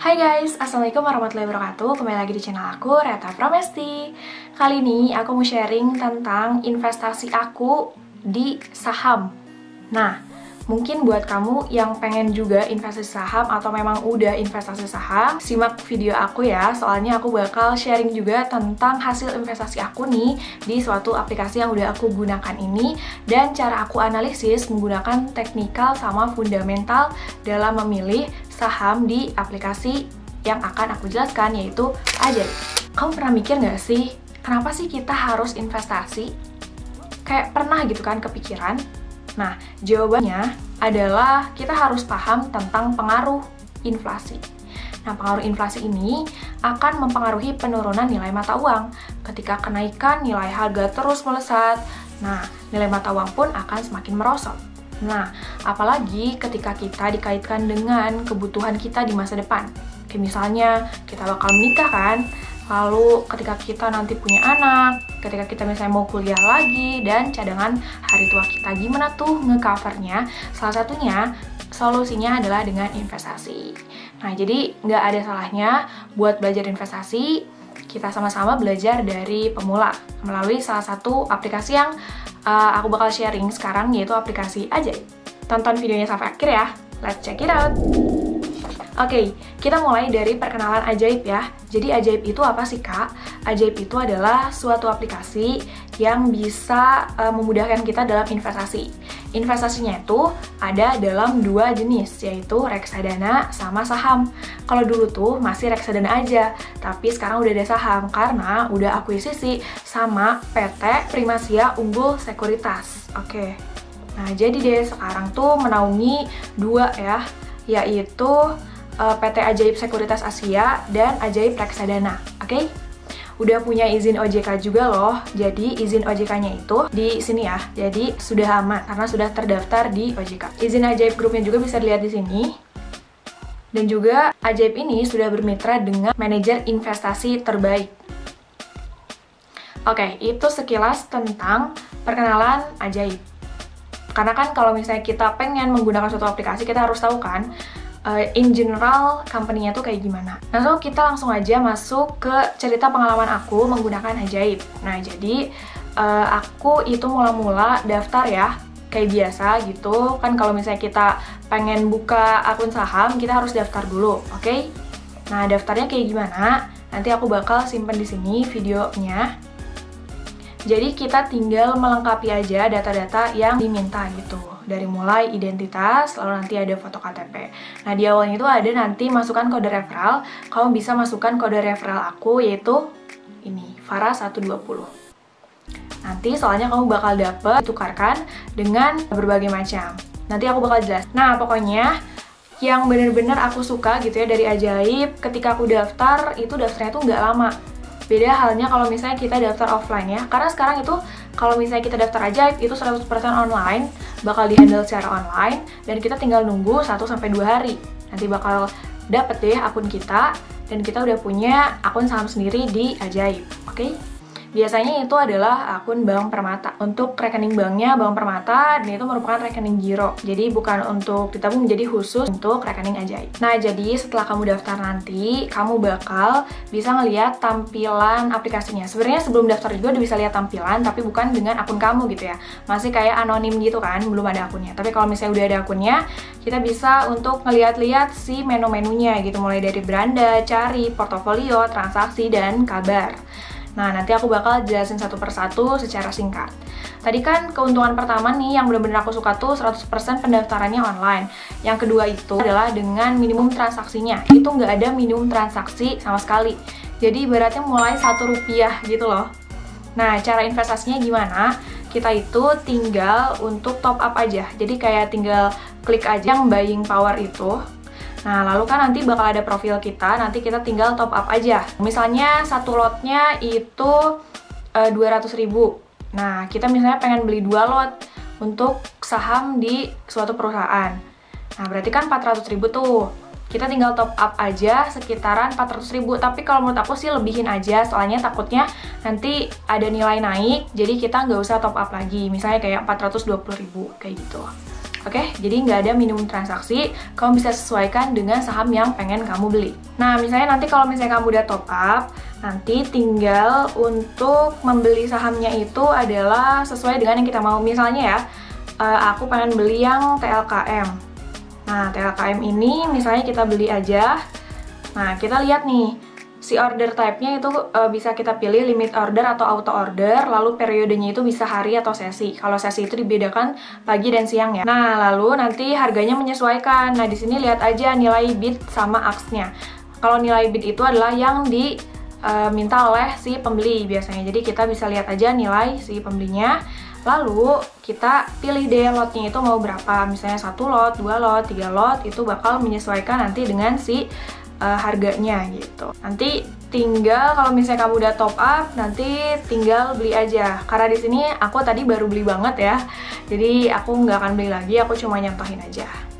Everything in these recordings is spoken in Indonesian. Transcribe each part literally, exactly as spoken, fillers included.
Hai guys, assalamualaikum warahmatullahi wabarakatuh. Kembali lagi di channel aku, Reta Pramesti. Kali ini aku mau sharing tentang investasi aku di saham. Nah, mungkin buat kamu yang pengen juga investasi saham atau memang udah investasi saham, simak video aku ya, soalnya aku bakal sharing juga tentang hasil investasi aku nih di suatu aplikasi yang udah aku gunakan ini, dan cara aku analisis menggunakan teknikal sama fundamental dalam memilih saham di aplikasi yang akan aku jelaskan, yaitu Ajaib. Kamu pernah mikir nggak sih, kenapa sih kita harus investasi? Kayak pernah gitu kan kepikiran? Nah, jawabannya adalah kita harus paham tentang pengaruh inflasi. Nah, pengaruh inflasi ini akan mempengaruhi penurunan nilai mata uang. Ketika kenaikan nilai harga terus melesat, nah, nilai mata uang pun akan semakin merosot. Nah, apalagi ketika kita dikaitkan dengan kebutuhan kita di masa depan. Kayak misalnya, kita bakal menikah kan? Lalu ketika kita nanti punya anak, ketika kita misalnya mau kuliah lagi, dan cadangan hari tua kita, gimana tuh nge-covernya? Salah satunya, solusinya adalah dengan investasi. Nah, jadi nggak ada salahnya buat belajar investasi, kita sama-sama belajar dari pemula melalui salah satu aplikasi yang uh, aku bakal sharing sekarang, yaitu aplikasi Ajaib. Tonton videonya sampai akhir ya, let's check it out! Oke, okay, kita mulai dari perkenalan Ajaib ya. Jadi Ajaib itu apa sih kak? Ajaib itu adalah suatu aplikasi yang bisa uh, memudahkan kita dalam investasi. Investasinya itu ada dalam dua jenis, yaitu reksadana sama saham. Kalau dulu tuh masih reksadana aja, tapi sekarang udah ada saham karena udah akuisisi sama P T Primasia Unggul Sekuritas. Oke, okay. Nah jadi deh sekarang tuh menaungi dua ya, yaitu P T Ajaib Sekuritas Asia dan Ajaib Reksadana, oke? Okay? Udah punya izin O J K juga loh, jadi izin O J K-nya itu di sini ya, jadi sudah aman karena sudah terdaftar di O J K. Izin Ajaib grupnya juga bisa dilihat di sini. Dan juga Ajaib ini sudah bermitra dengan manajer investasi terbaik. Oke, okay, itu sekilas tentang perkenalan Ajaib. Karena kan kalau misalnya kita pengen menggunakan suatu aplikasi, kita harus tahu kan Uh, in general, company-nya tuh kayak gimana. Nah, so kita langsung aja masuk ke cerita pengalaman aku menggunakan Ajaib. Nah, jadi uh, aku itu mula-mula daftar ya, kayak biasa gitu. Kan kalau misalnya kita pengen buka akun saham, kita harus daftar dulu, oke? Okay? Nah, daftarnya kayak gimana? Nanti aku bakal simpen di sini videonya. Jadi kita tinggal melengkapi aja data-data yang diminta gitu. Dari mulai identitas, lalu nanti ada foto K T P. Nah, di awalnya itu ada nanti masukkan kode referral. Kamu bisa masukkan kode referral aku, yaitu ini, Farah seratus dua puluh. Nanti soalnya kamu bakal dapet tukarkan dengan berbagai macam. Nanti aku bakal jelas. Nah, pokoknya yang bener-bener aku suka gitu ya dari Ajaib, ketika aku daftar, itu daftarnya tuh nggak lama. Beda halnya kalau misalnya kita daftar offline ya. Karena sekarang itu kalau misalnya kita daftar Ajaib itu seratus persen online, bakal di-handle secara online, dan kita tinggal nunggu satu sampai dua hari. Nanti bakal dapet deh akun kita, dan kita udah punya akun saham sendiri di Ajaib, oke? Okay? Biasanya itu adalah akun Bank Permata. Untuk rekening banknya Bank Permata, dan itu merupakan rekening giro. Jadi bukan untuk ditabung, menjadi khusus untuk rekening Ajaib. Nah, jadi setelah kamu daftar nanti, kamu bakal bisa ngeliat tampilan aplikasinya. Sebenarnya sebelum daftar juga udah bisa lihat tampilan, tapi bukan dengan akun kamu gitu ya. Masih kayak anonim gitu kan, belum ada akunnya. Tapi kalau misalnya udah ada akunnya, kita bisa untuk ngeliat-liat si menu-menunya gitu. Mulai dari beranda, cari, portofolio, transaksi, dan kabar. Nah, nanti aku bakal jelasin satu persatu secara singkat. Tadi kan keuntungan pertama nih yang bener-bener aku suka tuh seratus persen pendaftarannya online. Yang kedua itu adalah dengan minimum transaksinya. Itu nggak ada minimum transaksi sama sekali. Jadi ibaratnya mulai satu rupiah gitu loh. Nah, cara investasinya gimana? Kita itu tinggal untuk top up aja. Jadi kayak tinggal klik aja yang buying power itu. Nah, lalu kan nanti bakal ada profil kita, nanti kita tinggal top up aja. Misalnya satu lotnya itu e, dua ratus ribu. Nah, kita misalnya pengen beli dua lot untuk saham di suatu perusahaan. Nah, berarti kan empat ratus ribu tuh. Kita tinggal top up aja sekitaran empat ratus ribu. Tapi kalau menurut aku sih lebihin aja, soalnya takutnya nanti ada nilai naik, jadi kita nggak usah top up lagi. Misalnya kayak empat ratus dua puluh ribu, kayak gitu. Oke, jadi nggak ada minimum transaksi, kamu bisa sesuaikan dengan saham yang pengen kamu beli. Nah, misalnya nanti kalau misalnya kamu udah top up, nanti tinggal untuk membeli sahamnya itu adalah sesuai dengan yang kita mau. Misalnya ya, aku pengen beli yang T L K M. Nah, T L K M ini misalnya kita beli aja. Nah, kita lihat nih, si order type-nya itu e, bisa kita pilih limit order atau auto order, lalu periodenya itu bisa hari atau sesi. Kalau sesi itu dibedakan pagi dan siang ya. Nah, lalu nanti harganya menyesuaikan. Nah, di sini lihat aja nilai bid sama ask-nya. Kalau nilai bid itu adalah yang diminta e, oleh si pembeli biasanya. Jadi kita bisa lihat aja nilai si pembelinya. Lalu kita pilih deh lotnya itu mau berapa. Misalnya satu lot, dua lot, tiga lot, itu bakal menyesuaikan nanti dengan si Uh, harganya gitu. Nanti tinggal kalau misalnya kamu udah top up, nanti tinggal beli aja. Karena di sini aku tadi baru beli banget ya, jadi aku nggak akan beli lagi, aku cuma nyontohin aja.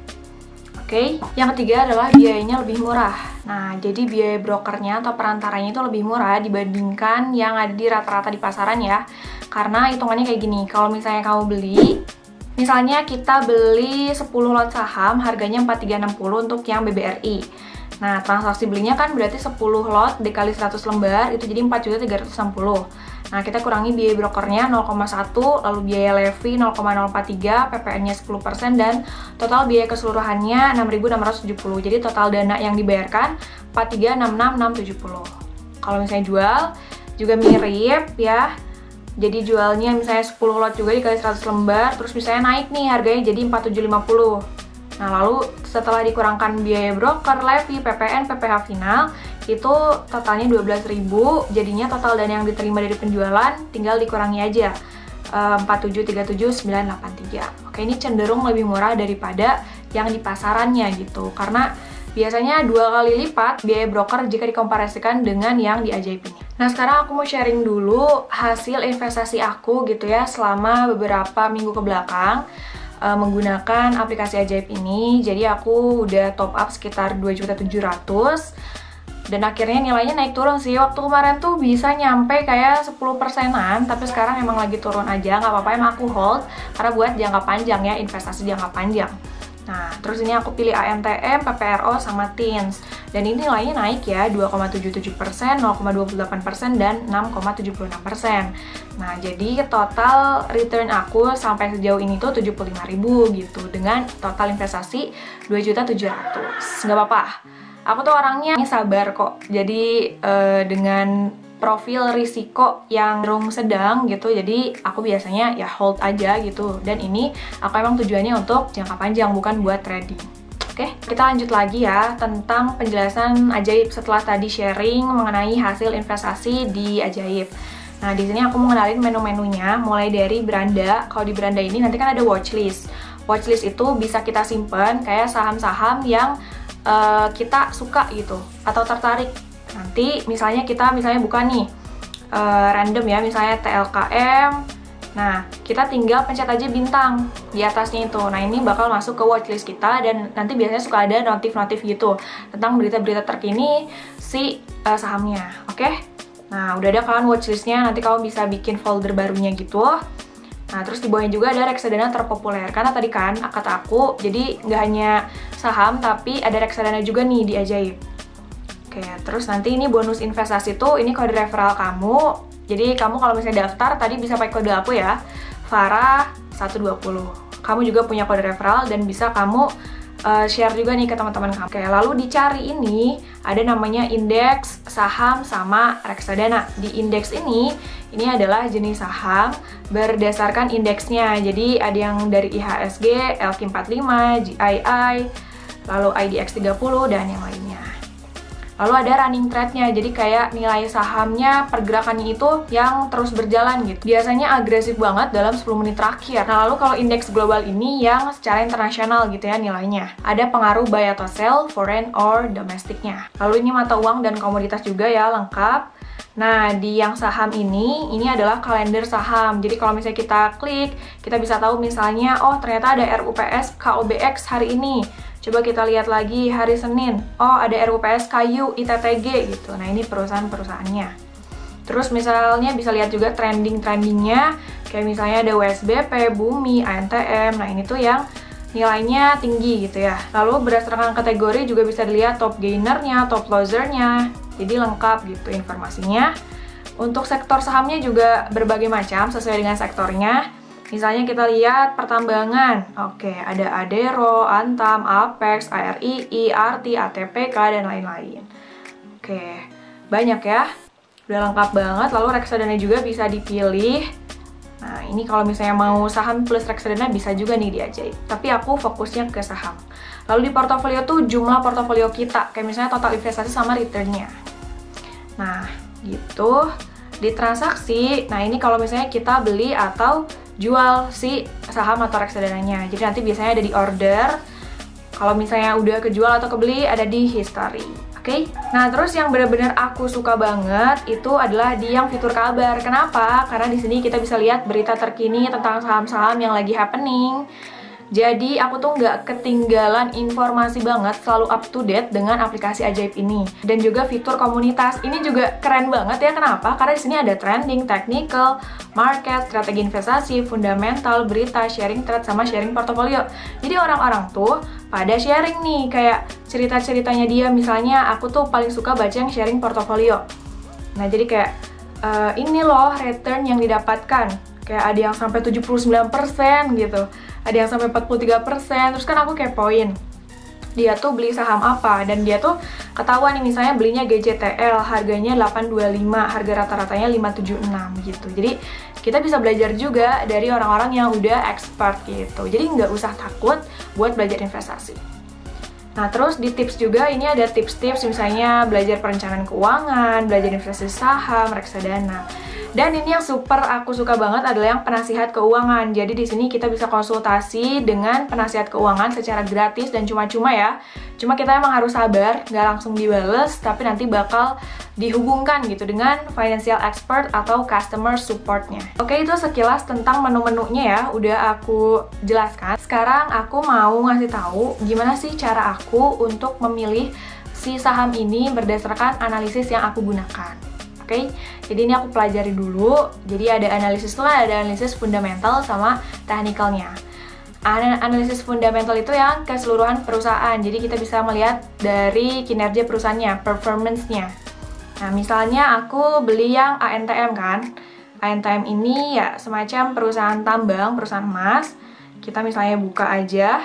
Oke, okay. Yang ketiga adalah biayanya lebih murah. Nah, jadi biaya brokernya atau perantaranya itu lebih murah dibandingkan yang ada di rata-rata di pasaran ya. Karena hitungannya kayak gini, kalau misalnya kamu beli, misalnya kita beli sepuluh lot saham, harganya empat ribu tiga ratus enam puluh untuk yang B B R I. Nah, transaksi belinya kan berarti sepuluh lot dikali seratus lembar, itu jadi empat juta tiga ratus enam puluh. Nah, kita kurangi biaya brokernya nol koma satu, lalu biaya levy nol koma nol empat tiga, P P N-nya sepuluh persen, dan total biaya keseluruhannya enam ribu enam ratus tujuh puluh. Jadi total dana yang dibayarkan empat ribu tiga ratus enam puluh enam ribu enam ratus tujuh puluh. Kalau misalnya jual, juga mirip ya. Jadi jualnya misalnya sepuluh lot juga dikali seratus lembar, terus misalnya naik nih harganya jadi empat ribu tujuh ratus lima puluh. Nah, lalu setelah dikurangkan biaya broker, levy, P P N, P P H final, itu totalnya dua belas ribu, jadinya total dana yang diterima dari penjualan tinggal dikurangi aja empat tujuh tiga tujuh sembilan delapan tiga. Oke, ini cenderung lebih murah daripada yang di pasarannya gitu, karena biasanya dua kali lipat biaya broker jika dikomparasikan dengan yang di Ajaib ini. Nah, sekarang aku mau sharing dulu hasil investasi aku gitu ya selama beberapa minggu ke belakang menggunakan aplikasi Ajaib ini. Jadi aku udah top up sekitar dua juta tujuh ratus dan akhirnya nilainya naik turun sih. Waktu kemarin tuh bisa nyampe kayak sepuluh persenan, tapi sekarang emang lagi turun aja, nggak apa-apa, emang aku hold karena buat jangka panjang ya, investasi jangka panjang. Nah, terus ini aku pilih A M T M, P P R O, sama Teens. Dan ini nilainya naik ya, dua koma tujuh tujuh persen, nol koma dua delapan persen, dan enam koma tujuh enam persen. Nah, jadi total return aku sampai sejauh ini tuh tujuh puluh lima ribu gitu, dengan total investasi dua juta tujuh ratus. Nggak apa-apa, aku tuh orangnya sabar kok. Jadi eh, dengan profil risiko yang cenderung sedang gitu, jadi aku biasanya ya hold aja gitu. Dan ini aku emang tujuannya untuk jangka panjang, bukan buat trading. Oke, kita lanjut lagi ya tentang penjelasan Ajaib setelah tadi sharing mengenai hasil investasi di Ajaib. Nah, di sini aku mau ngenalin menu-menunya, mulai dari beranda. Kalau di beranda ini nanti kan ada watchlist. Watchlist itu bisa kita simpen kayak saham-saham yang uh, kita suka gitu atau tertarik. Nanti misalnya kita misalnya buka nih uh, random ya, misalnya T L K M. Nah, kita tinggal pencet aja bintang di atasnya itu. Nah, ini bakal masuk ke watchlist kita, dan nanti biasanya suka ada notif-notif gitu tentang berita-berita terkini si uh, sahamnya. Oke? Nah, udah ada kan watchlistnya, nanti kamu bisa bikin folder barunya gitu. Nah, terus di bawahnya juga ada reksadana terpopuler. Karena tadi kan kata aku, jadi nggak hanya saham, tapi ada reksadana juga nih di Ajaib. Oke, terus nanti ini bonus investasi tuh, ini kode referral kamu. Jadi kamu kalau misalnya daftar, tadi bisa pakai kode aku ya, Farah seratus dua puluh. Kamu juga punya kode referral dan bisa kamu uh, share juga nih ke teman-teman kamu. Oke, lalu dicari ini, ada namanya indeks saham sama reksadana. Di indeks ini, ini adalah jenis saham berdasarkan indeksnya. Jadi ada yang dari I H S G, L Q empat puluh lima, G I I, lalu I D X tiga puluh, dan yang lainnya. Lalu ada running trade-nya, jadi kayak nilai sahamnya, pergerakannya itu yang terus berjalan gitu. Biasanya agresif banget dalam sepuluh menit terakhir. Nah, lalu kalau indeks global ini yang secara internasional gitu ya nilainya. Ada pengaruh buy atau sell, foreign or domestiknya. Lalu ini mata uang dan komoditas juga ya, lengkap. Nah, di yang saham ini, ini adalah kalender saham. Jadi kalau misalnya kita klik, kita bisa tahu misalnya, oh ternyata ada R U P S K O B X hari ini. Coba kita lihat lagi hari Senin. Oh, ada R U P S Kayu I T T G gitu. Nah, ini perusahaan-perusahaannya. Terus misalnya bisa lihat juga trending-trendingnya. Kayak misalnya ada U S B P, Bumi, A N T M. Nah, ini tuh yang nilainya tinggi gitu ya. Lalu berdasarkan kategori juga bisa dilihat top gainernya, top losernya. Jadi lengkap gitu informasinya. Untuk sektor sahamnya juga berbagai macam sesuai dengan sektornya. Misalnya kita lihat pertambangan. Oke, ada Adero, Antam, Apex, A R I I, Arti, A T P K, dan lain-lain. Oke, banyak ya. Udah lengkap banget. Lalu reksadana juga bisa dipilih. Nah, ini kalau misalnya mau saham plus reksadana bisa juga nih diajaib. Tapi aku fokusnya ke saham. Lalu di portofolio tuh jumlah portofolio kita, kayak misalnya total investasi sama returnnya. Nah, gitu. Di transaksi, nah ini kalau misalnya kita beli atau jual si saham atau reksadananya. Jadi nanti biasanya ada di order. Kalau misalnya udah kejual atau kebeli, ada di history. Oke, okay? Nah terus yang benar-benar aku suka banget itu adalah di yang fitur kabar. Kenapa? Karena di sini kita bisa lihat berita terkini tentang saham-saham yang lagi happening. Jadi aku tuh nggak ketinggalan informasi banget, selalu up to date dengan aplikasi ajaib ini. Dan juga fitur komunitas ini juga keren banget ya. Kenapa? Karena di sini ada trending, technical, market, strategi investasi, fundamental, berita, sharing thread, sama sharing portofolio. Jadi orang-orang tuh pada sharing nih kayak cerita-ceritanya dia. Misalnya aku tuh paling suka baca yang sharing portofolio. Nah jadi kayak uh, ini loh return yang didapatkan. Kayak ada yang sampai tujuh puluh sembilan persen gitu, ada yang sampai empat puluh tiga persen. Terus kan aku kepoin dia tuh beli saham apa, dan dia tuh ketahuan nih misalnya belinya G J T L, harganya delapan dua lima, harga rata-ratanya lima tujuh enam gitu. Jadi kita bisa belajar juga dari orang-orang yang udah expert gitu. Jadi nggak usah takut buat belajar investasi. Nah terus di tips juga ini ada tips-tips misalnya belajar perencanaan keuangan, belajar investasi saham, reksadana. Dan ini yang super aku suka banget adalah yang penasihat keuangan. Jadi di sini kita bisa konsultasi dengan penasihat keuangan secara gratis dan cuma-cuma ya. Cuma kita emang harus sabar, nggak langsung dibales, tapi nanti bakal dihubungkan gitu dengan financial expert atau customer supportnya. Oke, itu sekilas tentang menu-menunya ya, udah aku jelaskan. Sekarang aku mau ngasih tahu gimana sih cara aku untuk memilih si saham ini berdasarkan analisis yang aku gunakan. Oke, okay? Jadi ini aku pelajari dulu. Jadi ada analisis tuh ada analisis fundamental sama technicalnya. Analisis fundamental itu yang keseluruhan perusahaan. Jadi kita bisa melihat dari kinerja perusahaannya, performance-nya. Nah, misalnya aku beli yang A N T M kan. A N T M ini ya semacam perusahaan tambang, perusahaan emas. Kita misalnya buka aja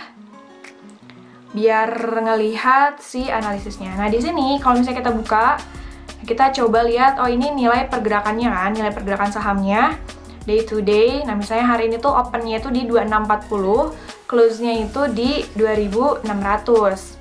biar ngelihat si analisisnya. Nah, di sini kalau misalnya kita buka, kita coba lihat, oh ini nilai pergerakannya kan, nilai pergerakan sahamnya day to day. Nah misalnya hari ini tuh opennya itu di dua ribu enam ratus empat puluh, close-nya itu di dua ribu enam ratus.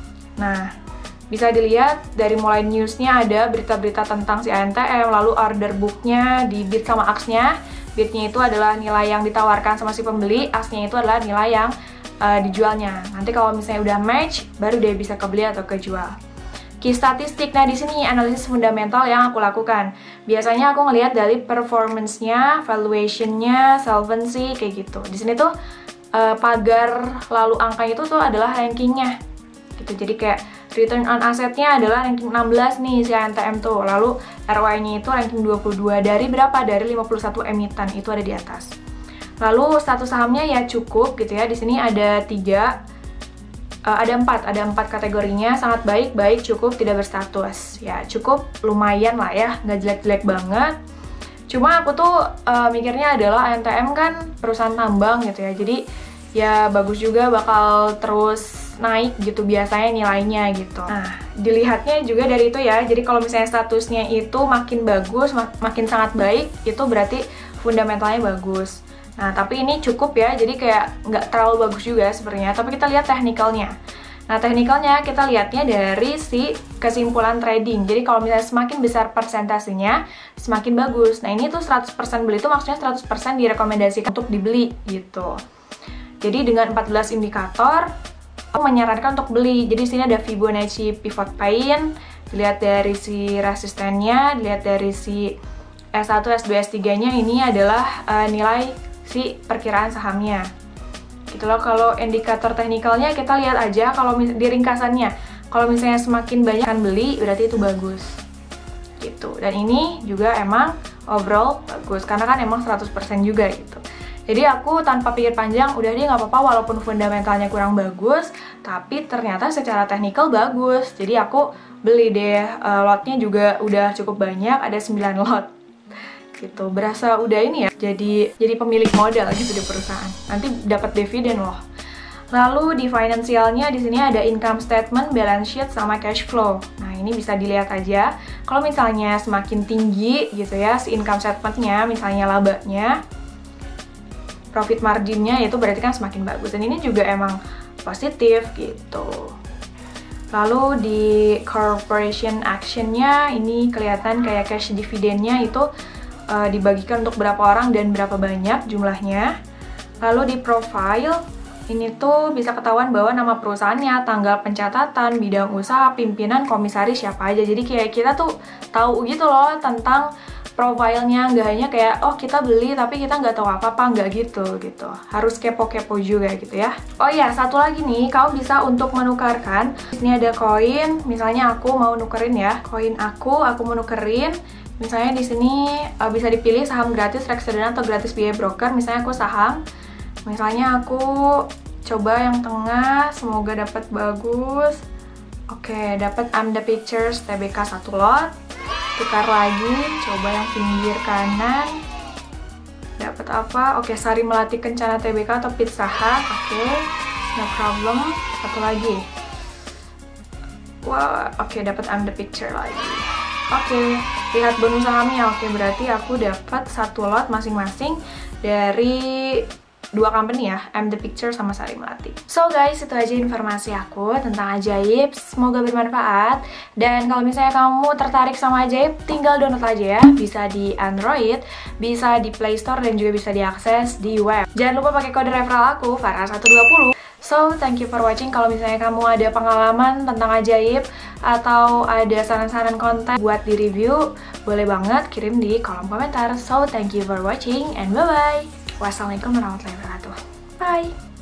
Nah bisa dilihat dari mulai newsnya ada berita-berita tentang si A N T M, lalu order book-nya di bid sama ask-nya. Bid-nya itu adalah nilai yang ditawarkan sama si pembeli, ask-nya itu adalah nilai yang uh, dijualnya. Nanti kalau misalnya udah match, baru dia bisa kebeli atau kejual. Key statistik, nah di sini analisis fundamental yang aku lakukan. Biasanya aku ngelihat dari performance-nya, valuation-nya, solvency, kayak gitu. Di sini tuh uh, pagar lalu angka itu tuh adalah rankingnya, gitu. Jadi kayak return on asset-nya adalah ranking enam belas nih si A N T M tuh. Lalu R O I-nya itu ranking dua puluh dua dari berapa? Dari lima puluh satu emiten itu ada di atas. Lalu status sahamnya ya cukup gitu ya. Di sini ada tiga. Uh, ada empat, ada empat kategorinya, sangat baik, baik, cukup, tidak berstatus. Ya cukup, lumayan lah ya, nggak jelek-jelek banget. Cuma aku tuh uh, mikirnya adalah A N T M kan perusahaan tambang gitu ya, jadi ya bagus juga bakal terus naik gitu biasanya nilainya gitu. Nah dilihatnya juga dari itu ya, jadi kalau misalnya statusnya itu makin bagus, mak makin sangat baik, itu berarti fundamentalnya bagus. Nah, tapi ini cukup ya, jadi kayak nggak terlalu bagus juga sebenarnya. Tapi kita lihat teknikalnya. Nah, teknikalnya kita lihatnya dari si kesimpulan trading. Jadi kalau misalnya semakin besar persentasenya, semakin bagus. Nah, ini tuh seratus persen beli itu maksudnya seratus persen direkomendasikan untuk dibeli gitu. Jadi dengan empat belas indikator, aku menyarankan untuk beli. Jadi sini ada Fibonacci pivot point, dilihat dari si resistennya, dilihat dari si S satu, S dua, S tiga-nya ini adalah uh, nilai si perkiraan sahamnya. Gitu loh. Kalau indikator teknikalnya kita lihat aja kalau di ringkasannya. Kalau misalnya semakin banyak kan beli berarti itu bagus. Gitu. Dan ini juga emang overall bagus karena kan emang seratus persen juga gitu. Jadi aku tanpa pikir panjang, udah deh nggak apa-apa walaupun fundamentalnya kurang bagus, tapi ternyata secara technical bagus. Jadi aku beli deh, uh, lotnya juga udah cukup banyak, ada sembilan lot. Gitu, berasa udah ini ya, jadi jadi pemilik modal gitu di perusahaan. Nanti dapat dividen loh. Lalu di finansialnya di sini ada income statement, balance sheet, sama cash flow. Nah ini bisa dilihat aja. Kalau misalnya semakin tinggi gitu ya, si income statementnya, misalnya labanya, profit marginnya itu berarti kan semakin bagus. Dan ini juga emang positif gitu. Lalu di corporation actionnya ini kelihatan kayak cash dividennya itu uh, dibagikan untuk berapa orang dan berapa banyak jumlahnya. Lalu di profile ini tuh bisa ketahuan bahwa nama perusahaannya, tanggal pencatatan, bidang usaha, pimpinan, komisaris siapa aja. Jadi kayak kita tuh tahu gitu loh tentang profilnya, nggak hanya kayak oh kita beli tapi kita nggak tahu apa-apa, nggak gitu gitu. Harus kepo-kepo juga gitu ya. Oh iya, satu lagi nih, kamu bisa untuk menukarkan. Di sini ada koin, misalnya aku mau nukerin ya, koin aku, aku mau nukerin. Misalnya di sini uh, bisa dipilih saham gratis, reksadana atau gratis biaya broker. Misalnya aku saham. Misalnya aku coba yang tengah, semoga dapat bagus. Oke, dapat I'm the Pictures T B K satu lot. Tukar lagi, coba yang pinggir kanan. Dapat apa? Oke, Sari Melati Kencana T B K atau Pizza Hut. Oke, no problem. Satu lagi. Wah, wow, oke dapat I'm the Picture lagi. Oke, lihat bonus sahamnya. Oke, berarti aku dapat satu lot masing-masing dari dua company ya, I'm the Picture sama Sari Melati. So guys, itu aja informasi aku tentang Ajaib. Semoga bermanfaat. Dan kalau misalnya kamu tertarik sama Ajaib, tinggal download aja ya. Bisa di Android, bisa di Play Store, dan juga bisa diakses di web. Jangan lupa pakai kode referral aku, Farah seratus dua puluh. So, thank you for watching. Kalau misalnya kamu ada pengalaman tentang Ajaib atau ada saran-saran konten buat di review, boleh banget kirim di kolom komentar. So, thank you for watching and bye-bye. Wassalamualaikum warahmatullahi wabarakatuh. Bye!